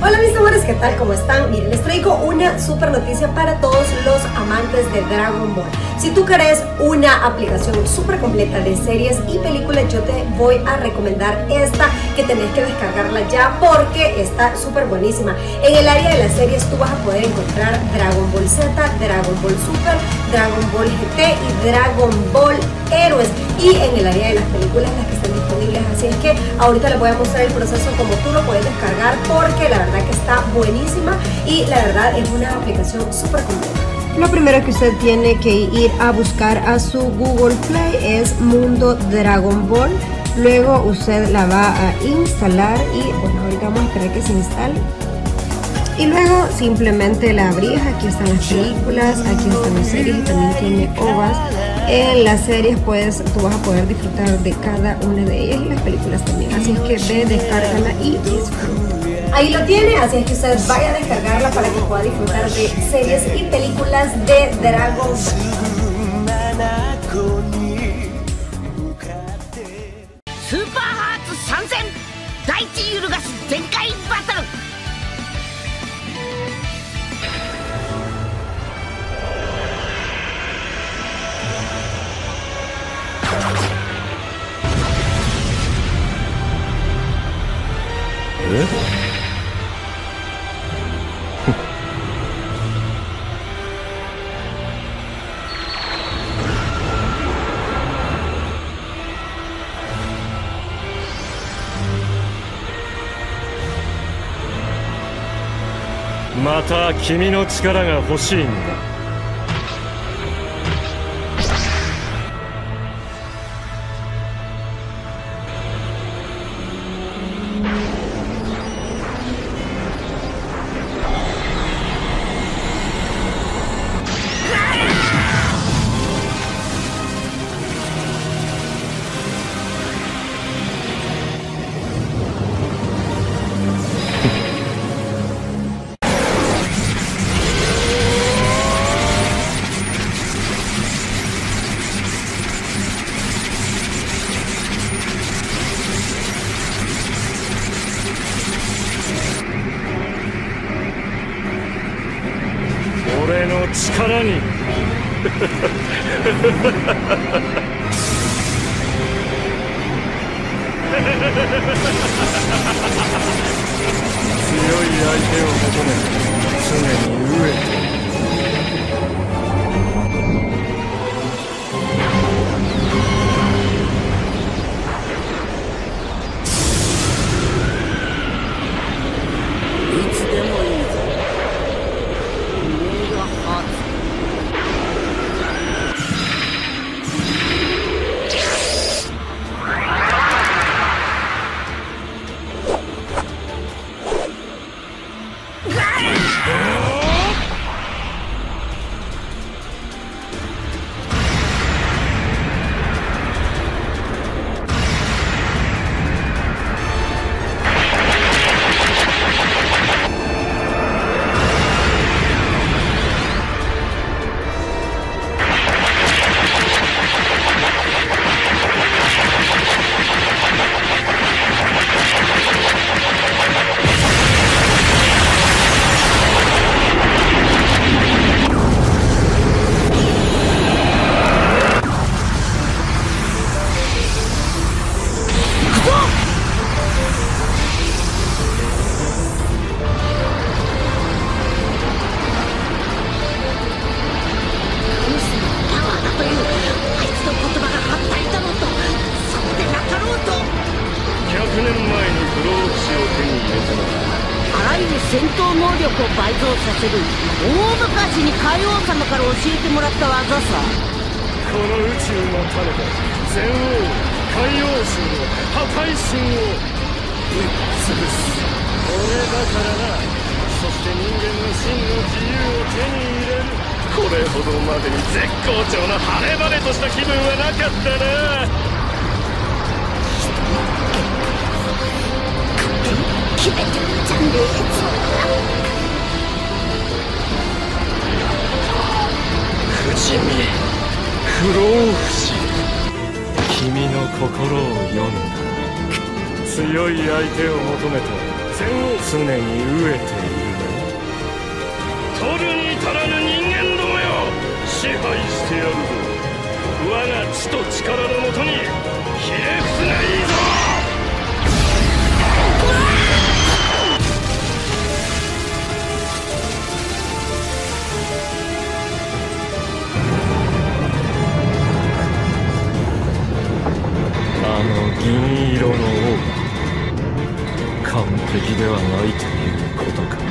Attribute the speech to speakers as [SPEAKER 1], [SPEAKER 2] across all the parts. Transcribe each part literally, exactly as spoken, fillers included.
[SPEAKER 1] Hola mis amores, ¿qué tal? ¿Cómo están? Miren, les traigo una super noticia para todos los amantes de Dragon Ball. Si tú querés una aplicación súper completa de series y películas, yo te voy a recomendar esta, que tenés que descargarla ya porque está súper buenísima. En el área de las series tú vas a poder encontrar Dragon Ball Z, Dragon Ball Super, Dragon Ball G T y Dragon Ball Héroes. Y en el área de las películas, las que están disponibles. Así es que ahorita les voy a mostrar el proceso como tú lo puedes descargar, porque la verdad que está buenísima y la verdad es una aplicación súper completa. Lo primero que usted tiene que ir a buscar a su Google Play es Mundo Dragon Ball. Luego usted la va a instalar y bueno, ahorita vamos a esperar que se instale. Y luego simplemente la abrís. Aquí están las películas, aquí están las series y también tiene O V As. En las series pues tú vas a poder disfrutar de cada una de ellas y las películas también. Así es que ve, descárgala y disfruta. Ahí lo tiene, así es que usted vaya a descargarla para que pueda disfrutar de series y películas de Dragon Ball.
[SPEAKER 2] Super Hearts 参戦大地揺るがし全開バトル
[SPEAKER 3] えまた君の力が欲しいんだ。俺の力に強い相手を求め常に飢えている。
[SPEAKER 2] いつでもいいぞ。戦闘能力を倍増させる大昔に海王様から教えてもらった技さ。
[SPEAKER 3] この宇宙の種で全王海王神を破壊神をぶっ潰す。これだからな。そして人間の真の自由を手に入れる。これほどまでに絶好調な晴れ晴れとした気分はなかったな。
[SPEAKER 2] 決めてるじゃねえぞ。
[SPEAKER 3] 不死身不老不死。君の心を読んだ。強い相手を求めて常に飢えているね。取るに足らぬ人間どもよ、支配してやるぞ。我が血と力のもとにひれ伏すがいいぞ。あの銀色の王、完璧ではないということか。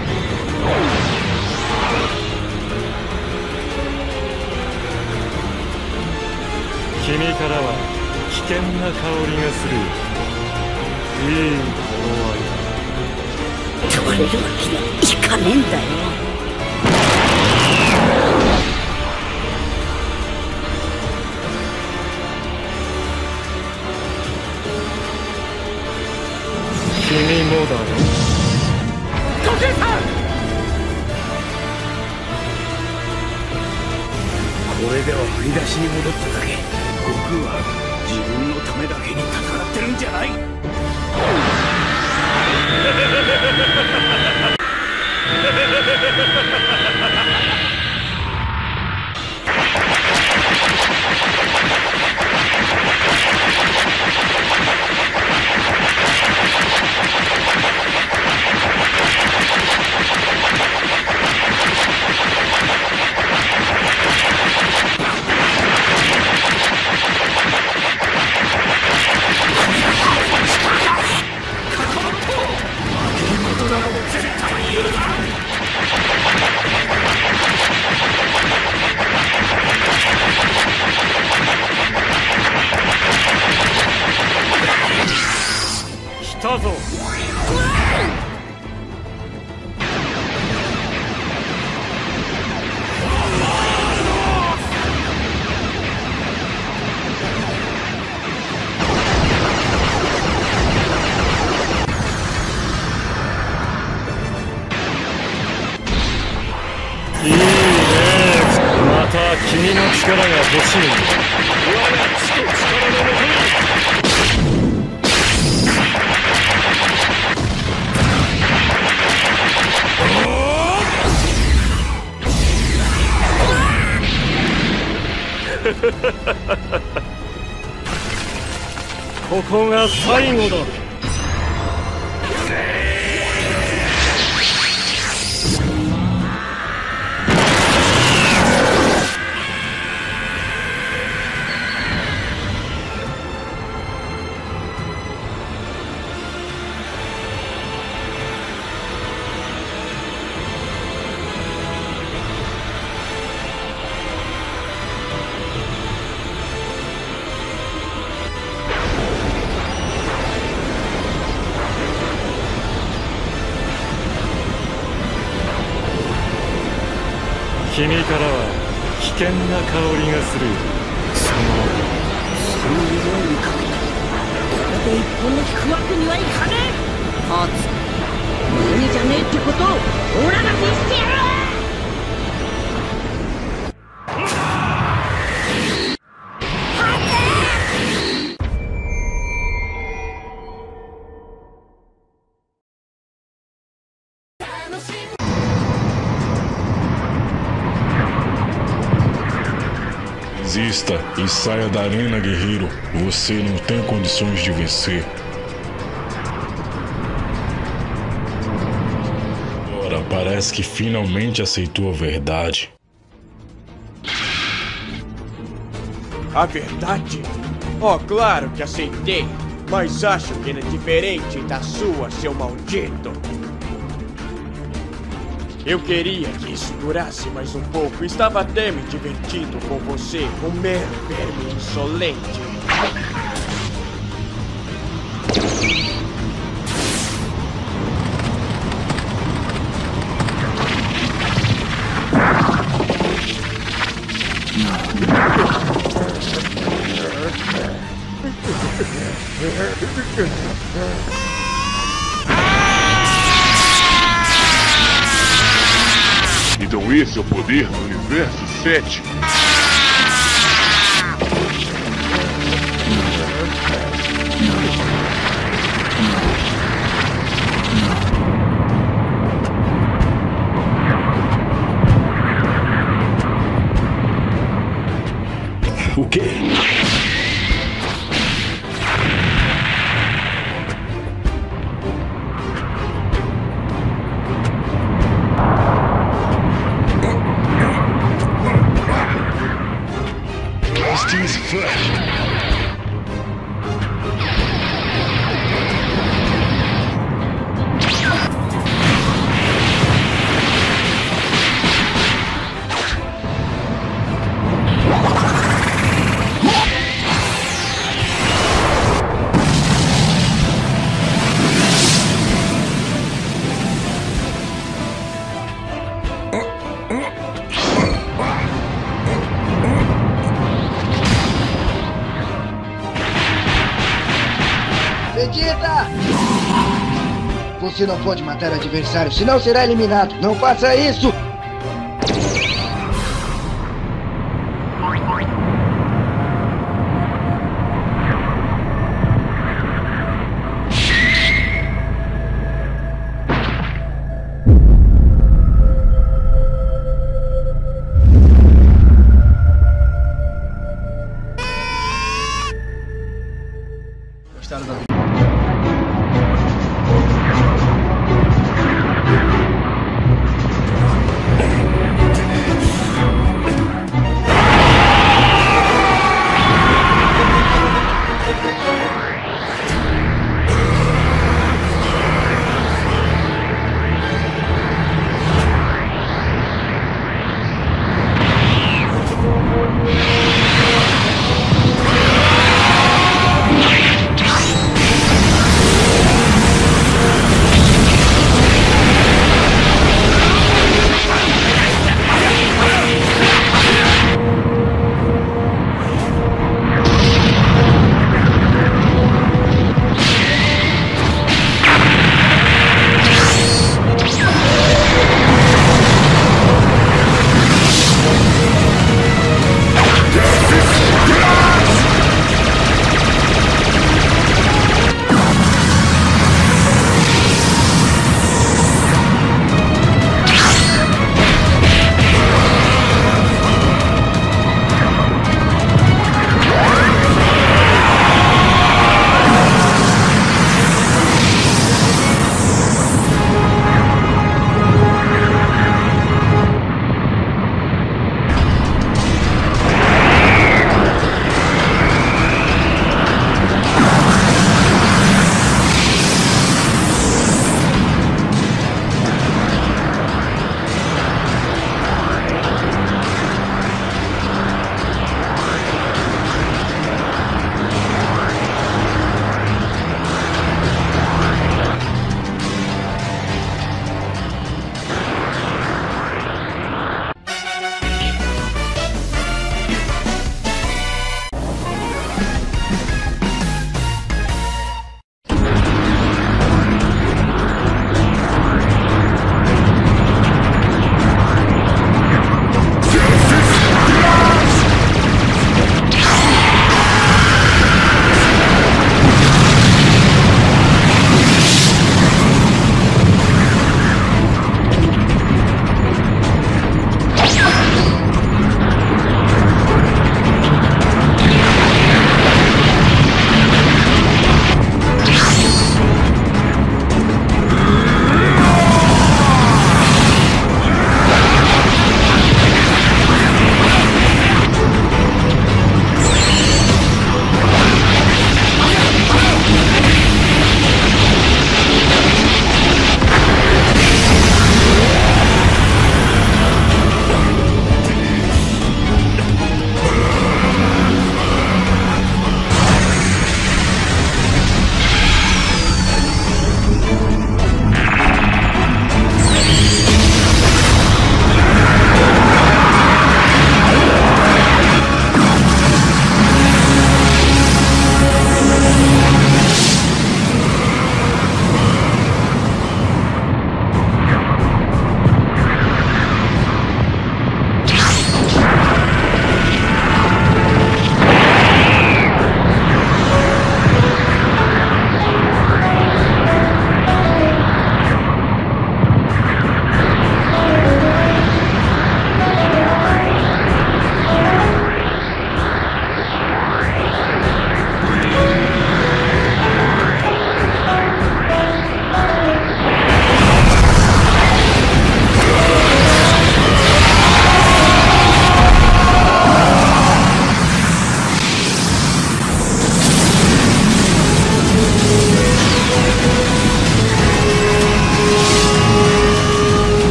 [SPEAKER 3] 君からは危険な香りがする。いい頃合いだ。
[SPEAKER 2] 取れるわけにはいかねえんだよ。
[SPEAKER 3] 君もだろ。
[SPEAKER 2] 時計さん、
[SPEAKER 4] これでは振り出しに戻っただけ。悟空は自分のためだけに戦ってるんじゃない。
[SPEAKER 3] 来たぞ。いいね。また君の力が欲しい。我が血と力のもとに。ここが最後だ。君からは危険な香りがする。
[SPEAKER 2] そのその色をかけてこれで一本の引くわけにはいかねえ。はつ無理じゃねえってことをオラが見せてやる。
[SPEAKER 5] Desista e saia da arena, guerreiro. Você não tem condições de vencer. Agora parece que finalmente aceitou a verdade.
[SPEAKER 6] A verdade? Oh, claro que aceitei. Mas acho que ele é diferente da sua, seu maldito. Eu queria que isso durasse mais um pouco. Estava até me divertindo com você, um mero verme insolente.
[SPEAKER 5] Então esse é o poder do Universo sete.
[SPEAKER 4] け。
[SPEAKER 5] Blasty's flesh.
[SPEAKER 7] Vegeta! Você não pode matar o adversário, senão será eliminado. Não faça isso!
[SPEAKER 6] Gostaram da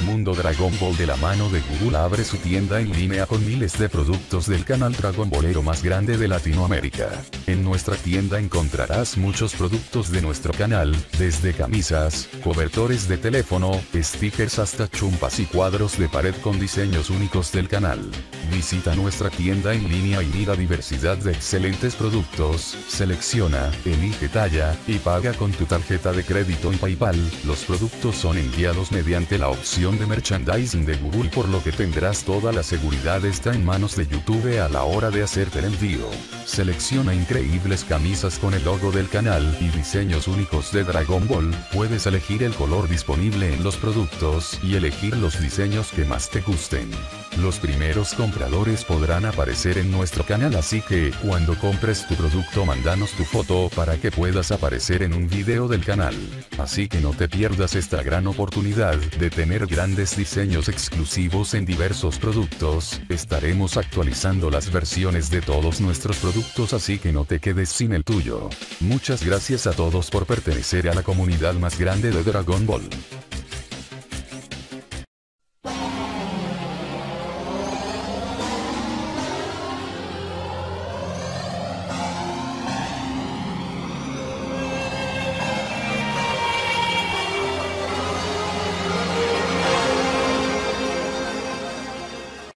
[SPEAKER 8] Mundo Dragon Ball de la mano de Google abre su tienda en línea con miles de productos del canal Dragon Ballero más grande de Latinoamérica. En nuestra tienda encontrarás muchos productos de nuestro canal, desde camisas, cobertores de teléfono, stickers hasta chumpas y cuadros de pared con diseños únicos del canal. Visita nuestra tienda en línea y mira diversidad de excelentes productos, selecciona, elige talla, y paga con tu tarjeta de crédito en PayPal. Los productos son enviados mediante la opción de merchandising de Google, por lo que tendrás toda la seguridad está en manos de YouTube a la hora de hacerte el envío. Selecciona increíbles camisas con el logo del canal y diseños únicos de Dragon Ball, puedes elegir el color disponible en los productos y elegir los diseños que más te gusten. Los primeros compradores podrán aparecer en nuestro canal, así que cuando compres tu producto mándanos tu foto para que puedas aparecer en un video del canal. Así que no te pierdas esta gran oportunidad de tener grandes diseños exclusivos en diversos productos. Estaremos actualizando las versiones de todos nuestros productos, así que no te quedes sin el tuyo. Muchas gracias a todos por pertenecer a la comunidad más grande de Dragon Ball.